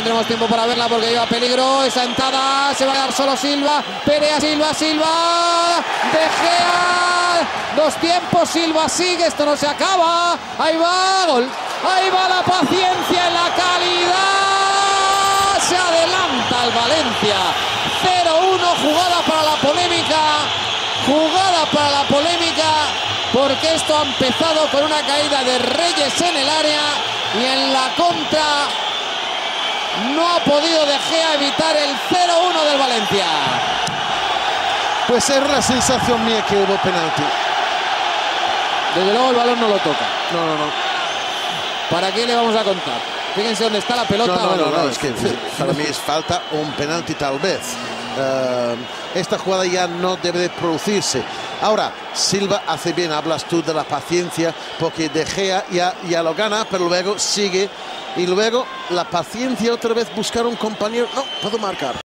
tenemos tiempo para verla porque lleva peligro. Esa entrada se va a dar solo Silva. Perea, Silva. De Gea. 2 tiempos. Silva sigue. Esto no se acaba. Ahí va. Gol. Ahí va la paciencia y la calidad. Se adelanta el Valencia. 0-1. Jugada para la polémica. Porque esto ha empezado con una caída de Reyes en el área. Y en la contra no ha podido De Gea evitar el 0-1 del Valencia. Pues era la sensación mía que hubo penalti. Desde luego el balón no lo toca. No. ¿Para qué le vamos a contar? Fíjense dónde está la pelota. No, es que para mí es falta un penalti tal vez. Esta jugada ya no debe de producirse. Ahora, Silva hace bien, hablas tú de la paciencia, porque De Gea ya lo gana, pero luego sigue. Y luego la paciencia otra vez, buscar un compañero. No, puedo marcar.